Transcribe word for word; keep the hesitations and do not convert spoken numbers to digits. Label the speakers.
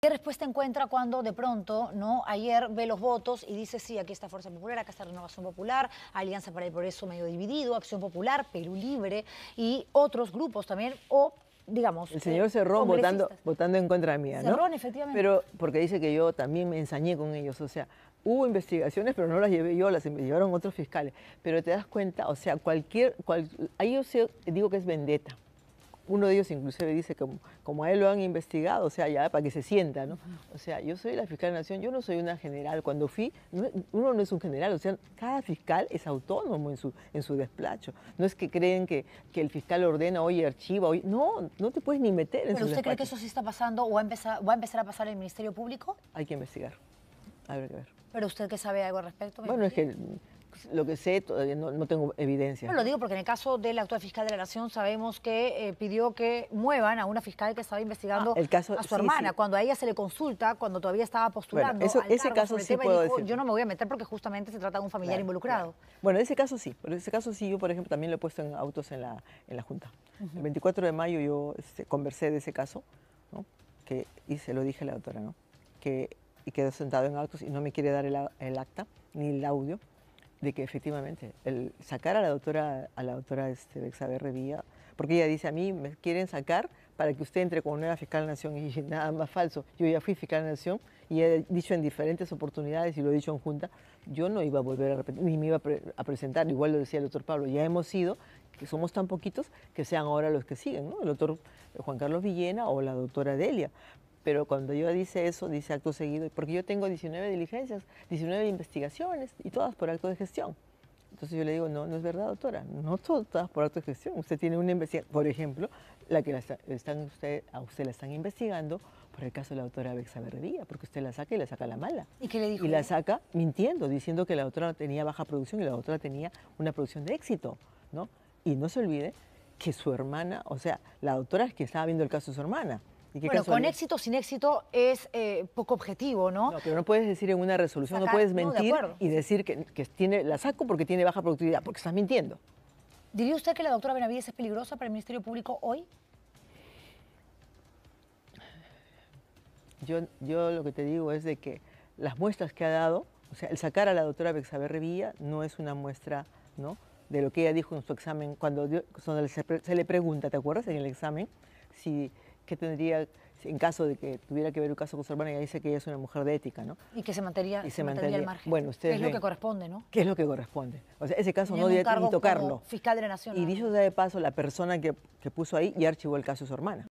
Speaker 1: ¿Qué respuesta encuentra cuando de pronto, no, ayer ve los votos y dice, sí, aquí está Fuerza Popular, acá está Renovación Popular, Alianza para el Progreso medio dividido, Acción Popular, Perú Libre y otros grupos también, o digamos...
Speaker 2: El señor Cerrón votando, votando en contra mía, ¿no?
Speaker 1: Cerrón, efectivamente.
Speaker 2: Pero porque dice que yo también me ensañé con ellos, o sea, hubo investigaciones, pero no las llevé yo, las llevaron otros fiscales. Pero te das cuenta, o sea, cualquier... Cual, ahí yo sé, digo que es vendetta. Uno de ellos inclusive dice que como, como a él lo han investigado, o sea, ya para que se sienta, ¿no? O sea, yo soy la fiscal de la Nación, yo no soy una general. Cuando fui, no, uno no es un general, o sea, cada fiscal es autónomo en su, en su despacho. No es que creen que, que el fiscal ordena, oye, archiva, oye, no, no te puedes ni meter en su
Speaker 1: ¿Pero usted
Speaker 2: despacho.
Speaker 1: cree que eso sí está pasando o va a empezar, va a, empezar a pasar en el Ministerio Público?
Speaker 2: Hay que investigar, habrá que ver.
Speaker 1: ¿Pero usted qué sabe algo al respecto?
Speaker 2: Bueno, es que lo que sé todavía no, no tengo evidencia.
Speaker 1: No, lo digo porque en el caso del actual fiscal de la Nación sabemos que eh, pidió que muevan a una fiscal que estaba investigando
Speaker 2: ah, el caso,
Speaker 1: a su
Speaker 2: sí,
Speaker 1: hermana.
Speaker 2: Sí.
Speaker 1: Cuando a ella se le consulta, cuando todavía estaba postulando
Speaker 2: bueno, eso,
Speaker 1: al
Speaker 2: ese
Speaker 1: cargo
Speaker 2: caso
Speaker 1: sobre el
Speaker 2: sí
Speaker 1: tema,
Speaker 2: puedo
Speaker 1: dijo,
Speaker 2: decir.
Speaker 1: yo no me voy a meter porque justamente se trata de un familiar
Speaker 2: claro,
Speaker 1: involucrado.
Speaker 2: Claro. Bueno, ese caso sí, pero ese caso sí yo, por ejemplo, también lo he puesto en autos en la, en la Junta. Uh-huh. El veinticuatro de mayo yo este, conversé de ese caso, ¿no? Que, y se lo dije a la doctora, ¿no? Que, y quedó sentado en autos y no me quiere dar el, el acta ni el audio de que efectivamente el sacar a la doctora a la doctora este, Bexabe Revilla, porque ella dice a mí me quieren sacar para que usted entre como nueva fiscal de la Nación, y nada más falso. Yo ya fui fiscal de la Nación y he dicho en diferentes oportunidades y lo he dicho en Junta, yo no iba a volver a repetir, ni me iba a, pre a presentar, igual lo decía el doctor Pablo, ya hemos sido, que somos tan poquitos, que sean ahora los que siguen, ¿no? El doctor Juan Carlos Villena o la doctora Delia. Pero cuando yo dice eso, dice acto seguido, porque yo tengo diecinueve diligencias, diecinueve investigaciones y todas por acto de gestión. Entonces yo le digo, no, no es verdad, doctora, no todas por acto de gestión. Usted tiene una investigación, por ejemplo, la que la está, están usted, a usted la están investigando por el caso de la doctora Bexabe Revilla, porque usted la saca y la saca la mala.
Speaker 1: ¿Y qué le dijo?
Speaker 2: Y la saca mintiendo, diciendo que la doctora tenía baja producción y la doctora tenía una producción de éxito, ¿no? Y no se olvide que su hermana, o sea, la doctora es que estaba viendo el caso de su hermana.
Speaker 1: Bueno, con éxito o sin éxito es eh, poco objetivo, ¿no?
Speaker 2: No, pero no puedes decir en una resolución, Sacar, no puedes mentir no, y decir que, que tiene, la saco porque tiene baja productividad, porque estás mintiendo.
Speaker 1: ¿Diría usted que la doctora Benavides es peligrosa para el Ministerio Público hoy?
Speaker 2: Yo, yo lo que te digo es de que las muestras que ha dado, o sea, el sacar a la doctora Bexabe Revilla no es una muestra, ¿no?, de lo que ella dijo en su examen, cuando, dio, cuando se, se le pregunta, ¿te acuerdas? En el examen, si... que tendría, en caso de que tuviera que ver un caso con su hermana, ella dice que ella es una mujer de ética, ¿no?
Speaker 1: Y que se mantendría,
Speaker 2: y
Speaker 1: se se mantendría al margen.
Speaker 2: Bueno, ustedes
Speaker 1: ¿Qué es
Speaker 2: ven,
Speaker 1: lo que corresponde, no?
Speaker 2: ¿Qué es lo que corresponde? O sea, ese caso
Speaker 1: Tiene
Speaker 2: no debe ni tocarlo.
Speaker 1: Fiscal de la Nación.
Speaker 2: Y dicho sea de paso, la persona que, que puso ahí ya archivó el caso de su hermana.